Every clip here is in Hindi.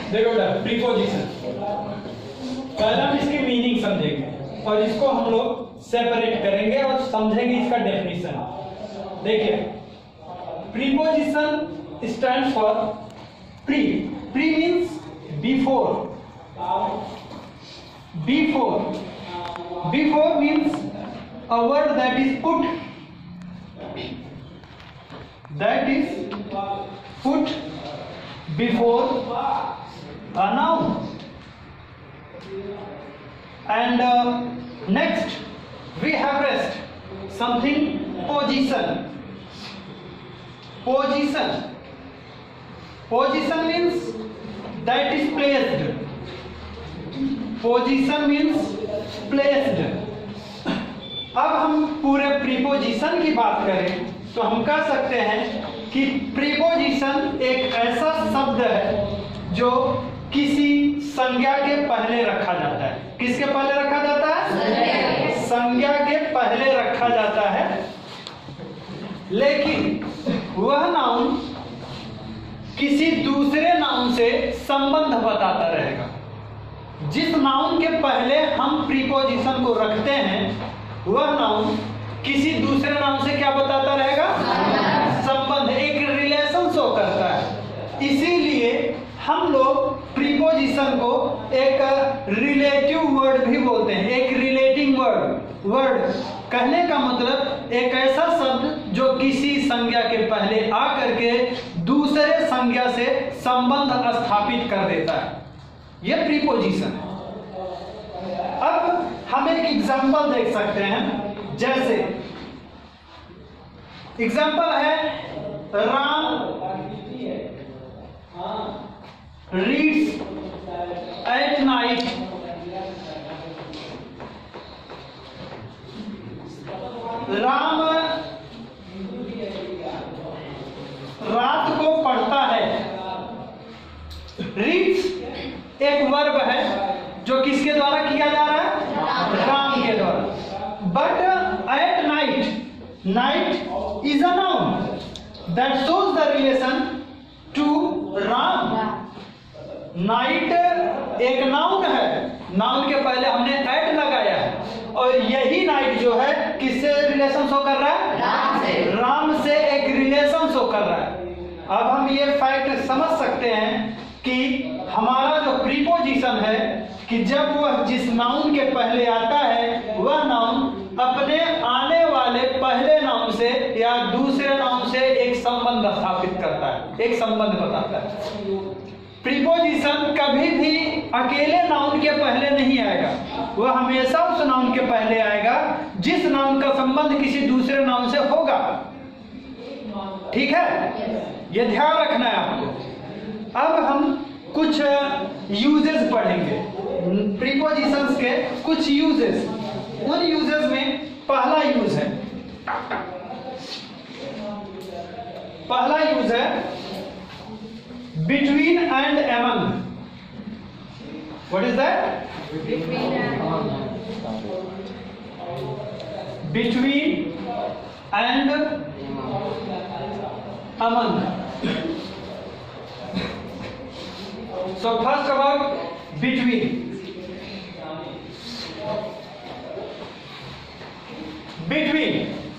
देखो प्रीपोजिशन, पहले हम इसकी मीनिंग समझेंगे और इसको हम लोग सेपरेट करेंगे और समझेंगे इसका डेफिनेशन। देखिए, preposition stand for pre. Pre means before. Before means a word that is put before a noun. And next we have rest, something position. Position means that is placed. Position means placed. अब हम पूरे प्रीपोजिशन की बात करें तो हम कह सकते हैं कि प्रीपोजिशन एक ऐसा शब्द है जो किसी संज्ञा के पहले रखा जाता है। किसके पहले रखा जाता है? संज्ञा के पहले रखा जाता है, लेकिन वह नाउन किसी दूसरे नाउन से संबंध बताता रहेगा। जिस नाउन के पहले हम प्रीपोजिशन को रखते हैं वह नाउन किसी दूसरे नाउन से क्या बताता रहेगा? संबंध, एक रिलेशन शो करता है। इसीलिए हम लोग प्रीपोजिशन को एक रिलेटिव वर्ड भी बोलते हैं, एक रिलेटिंग वर्ड कहने का मतलब एक ऐसा शब्द जो किसी संज्ञा के पहले आकर के दूसरे संज्ञा से संबंध स्थापित कर देता है, यह प्रीपोजिशन है। अब हम एक एग्जांपल देख सकते हैं, जैसे एग्जांपल है Ram reads at night. Ram रात को पढ़ता है। रीड्स एक वर्ब है जो किसके द्वारा किया जा रहा है? राम के द्वारा। But at night, night is a noun that shows the relation to Ram. Night एक नाउन है, नाउन के पहले हमने एट लगाया है और यही नाइट जो है किससे रिलेशन शो कर रहा है? राम से एक रिलेशन शो कर रहा है। अब हम ये फैक्ट समझ सकते हैं कि हमारा जो प्रीपोजिशन है कि जब वह जिस नाउन के पहले आता है वह नाउन अपने आने वाले पहले नाउन से या दूसरे नाउन से एक संबंध स्थापित करता है, एक संबंध बताता है। प्रीपोजिशन कभी भी अकेले नाउन के पहले नहीं आएगा, वह हमेशा उस नाउन के पहले आएगा जिस नाउन का संबंध किसी दूसरे नाउन से होगा। ठीक है, यह ध्यान रखना है आपको। अब हम कुछ यूजेस पढ़ेंगे, प्रीपोजिशंस के कुछ यूजेस। उन यूजेस में पहला यूज है, पहला यूज है between and among. What is that? Between and among. So first about between. Between.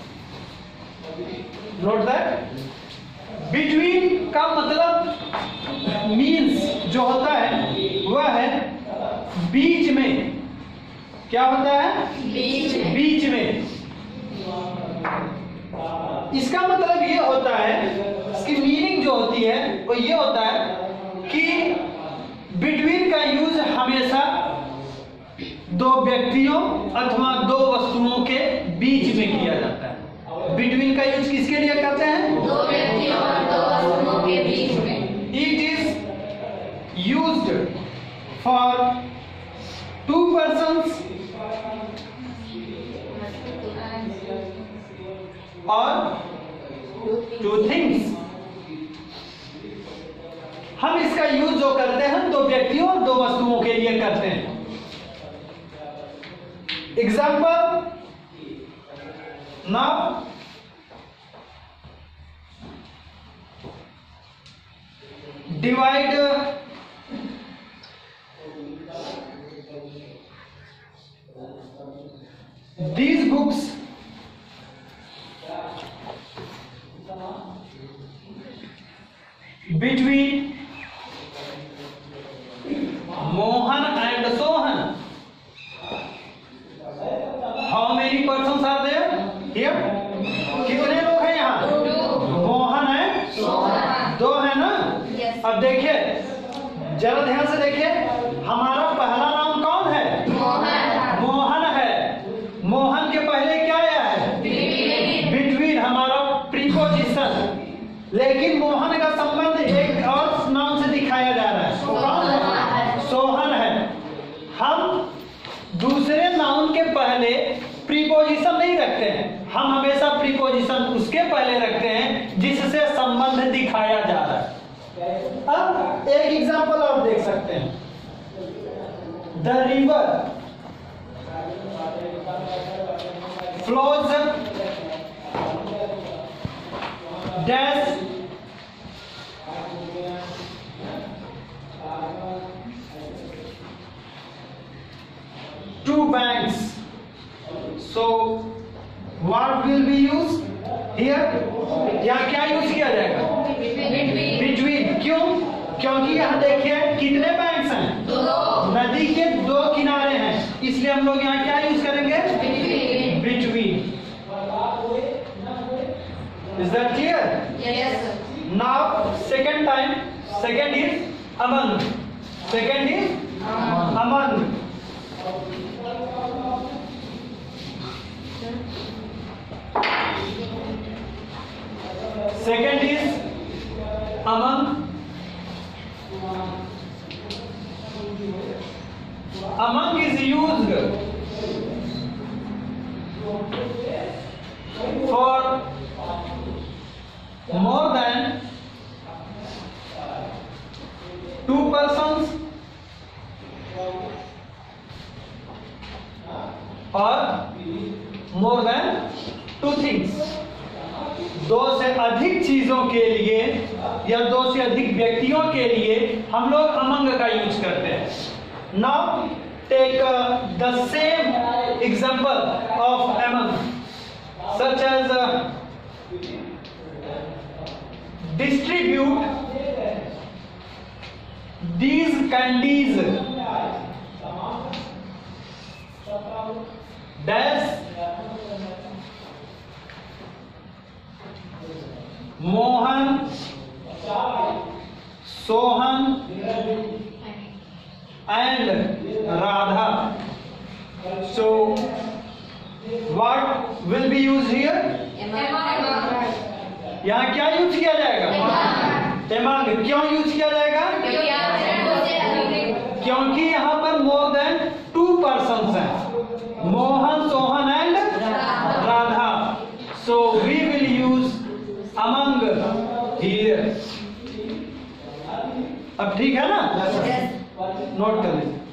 Note that. Between का मतलब means जो होता है वह है बीच में। क्या होता है? बीच में। इसका मतलब ये होता है, इसकी मीनिंग जो होती है वो ये होता है कि बिटवीन का यूज हमेशा दो व्यक्तियों अथवा दो वस्तुओं के बीच में किया जाता है। बिटवीन का यूज किसके लिए करते हैं? दो व्यक्तियों और दो वस्तुओं के बीच में। It is used for two persons और टू थिंग्स। हम इसका यूज जो करते हैं दो व्यक्तियों और दो वस्तुओं के लिए करते हैं। एग्जाम्पल, नाउ डिवाइड जरा ध्यान से देखिए, हमारा पहला नाम कौन है? मोहन। मोहन है। मोहन के पहले क्या आया है? बिटवीन, हमारा प्रीपोजिशन। लेकिन मोहन का संबंध एक और नाम से दिखाया जा रहा है, वो कौन है? सोहन है। हम दूसरे नाउन के पहले प्रीपोजिशन नहीं रखते हैं, हम हमेशा प्रीपोजिशन उसके पहले रखते हैं जिससे संबंध दिखाया जा रहा है। अब एक एग्जांपल और देख सकते हैं, the river flows dash two banks. So what will be used here? यहाँ क्या यूज किया जाएगा? Between। क्यों? क्योंकि यहाँ देखिए कितने बैंक्स हैं? दो। नदी के दो किनारे हैं, इसलिए हम लोग यहाँ क्या यूज करेंगे? Between। Is that clear? Yes. Now second time, second is among. Second is among. Second is among. Among is used for more than two persons or more than two things। दो से अधिक चीजों के लिए या दो से अधिक व्यक्तियों के लिए हम लोग अमंग का यूज करते हैं। Now take the same example of among, such as distribute these candies dash Mohan, Sohan and Radha। So what will be used here? यहाँ क्या यूज किया जाएगा? एमंग। क्यों यूज किया जाएगा? क्योंकि यहाँ पर मोर देन टू पर्सन्स हैं, Mohan, Sohan and Radha. So we will use among here. अब ठीक है ना? नोट कर लीजिए।